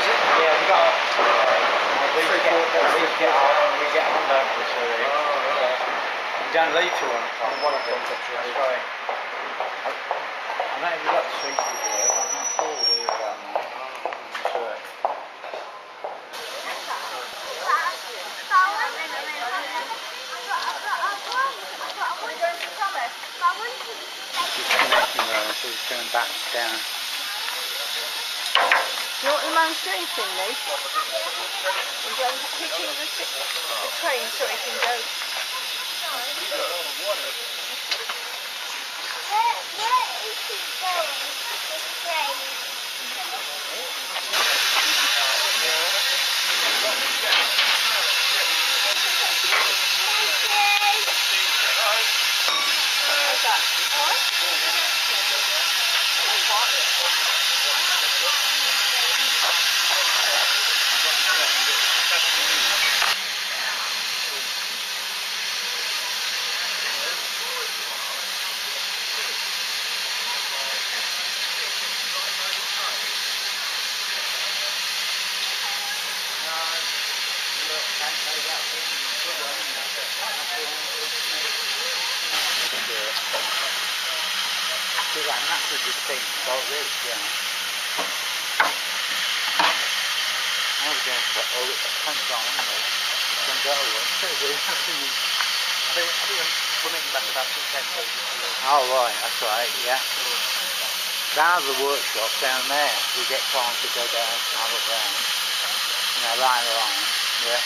Yeah, we got we get on that for sure. We don't leave till 1 o'clock. 1 o'clock, that's right. I know we've got the streets reserved, I'm not sure we're about that. So he's coming back down. Do you know what the man's doing, Finley? He's hitting the train so he can go. Where is he going? The train. That's a good thing, so it is, yeah. I was going to put all it comes on, isn't it? Don't go away. I think we're making back about 10 Oh right, that's right, yeah. Down the workshop down there, we get time to go down, have a look round. You know, line the line, yeah.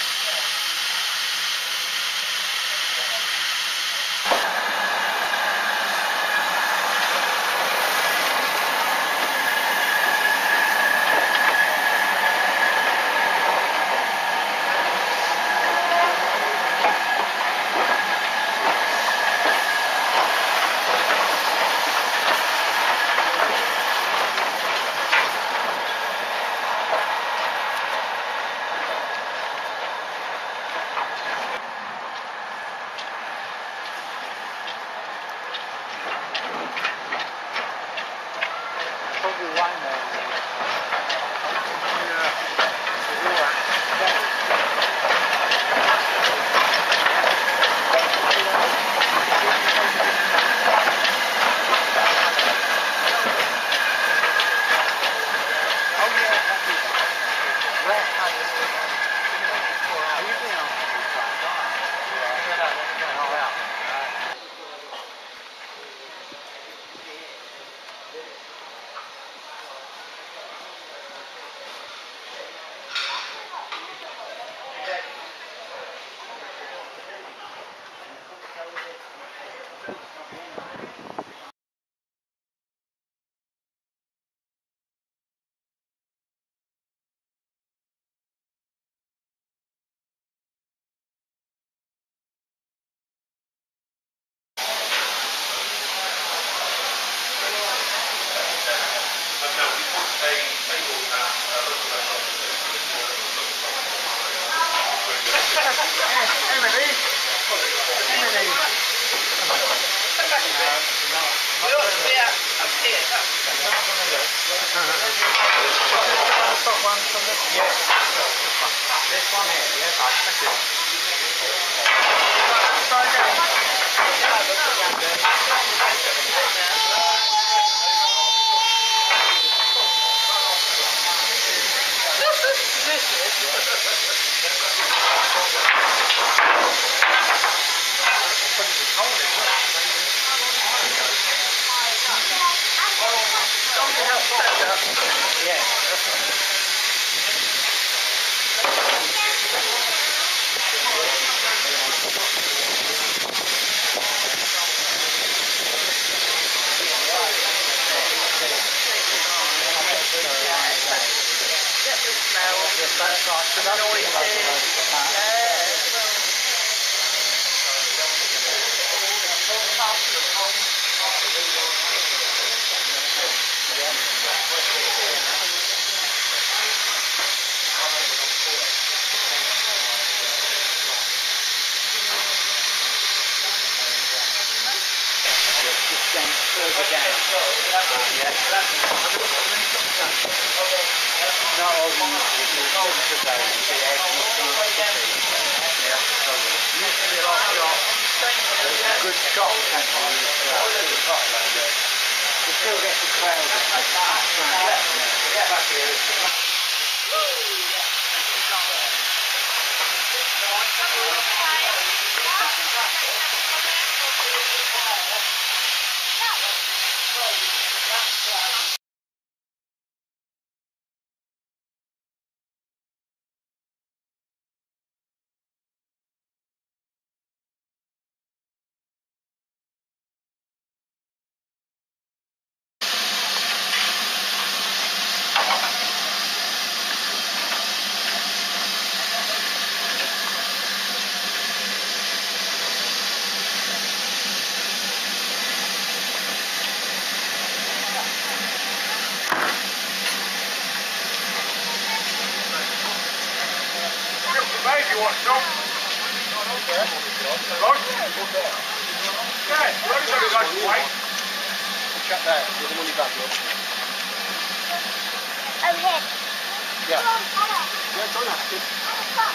This one here, yes, thank you. No, all the for those, the egg, usually a lot shot. A good shot potential you still get the crowd You want some? Yeah, everybody likes white. Check there, with the money back, look. Oh, here. Yeah. Come on, Ella. Yeah, go on, ask him. Come.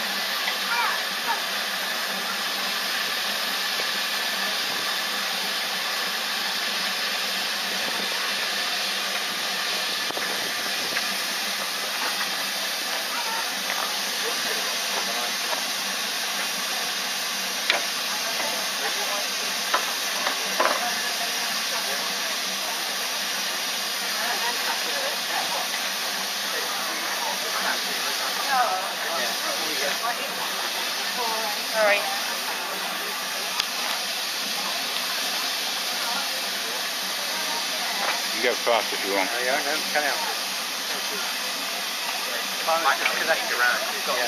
Sorry. You can go fast if you want. Yeah, no, carry on. Finally, just connect around. You've got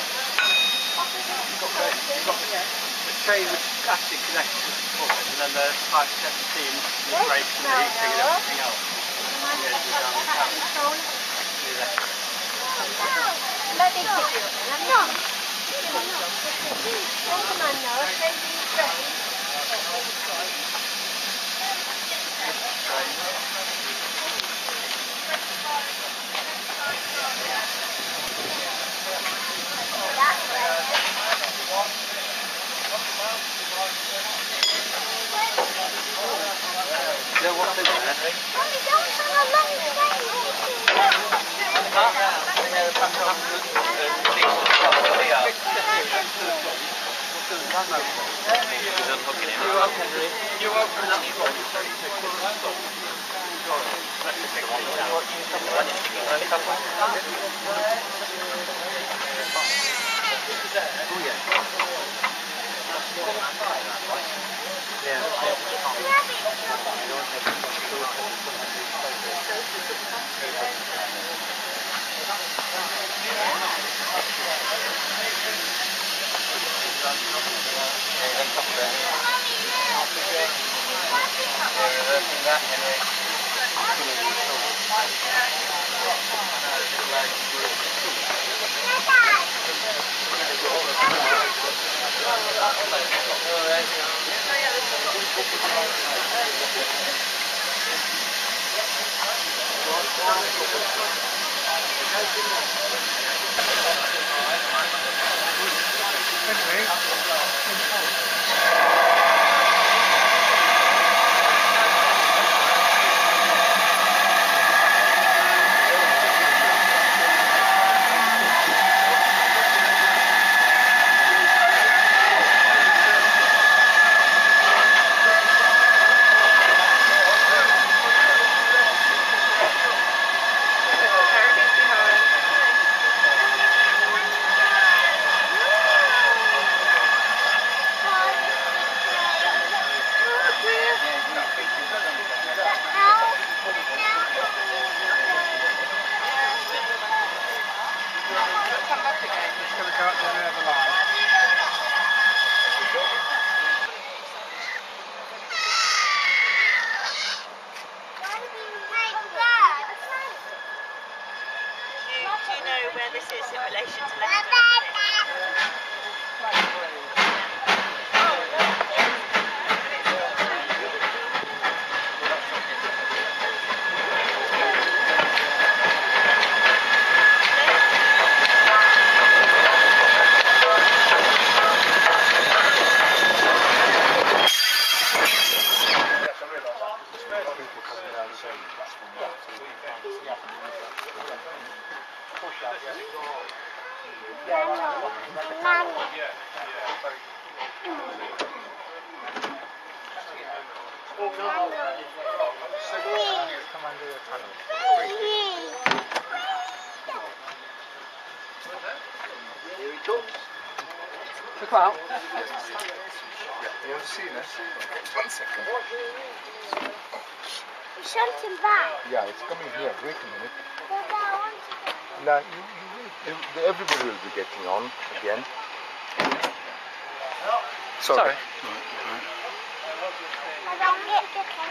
the chain which actually connects to the foot, and then the pipe 17 the brakes and the heating and everything else. Let me pick you up. No. Come on, Noah. Take these trains. You know what's in there? Mommy, don't have a long train. You open that one. Oh yeah. Do you know where this is in relation to Leicester? Come under the tunnel. Here he comes. Look out. You haven't seen us? 1 second. You sent him back. Yeah, it's coming here. Wait a minute. But I want to get... Now, everybody will be getting on again. Sorry. I don't get on.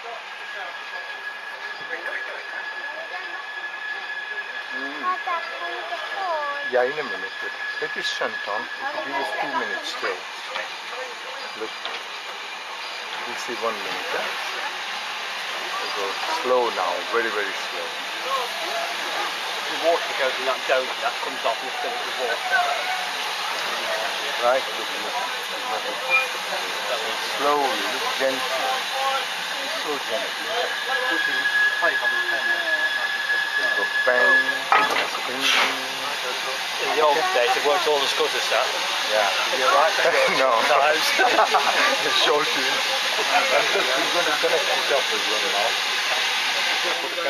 Yeah, in a minute. But let it shunt on. It will give us 2 minutes still. Look. We'll see 1 minute. Yeah? We'll go slow now. Very, very slow. The water goes in that dome, that comes off and it's filled with water. Right, look. Slowly, look gently. So gently. Play on the pen. Go bang, spin. In the old days, it worked all the scutters set. Yeah. Is it right? No. No. The short is. And look, we're going to connect it up as well now.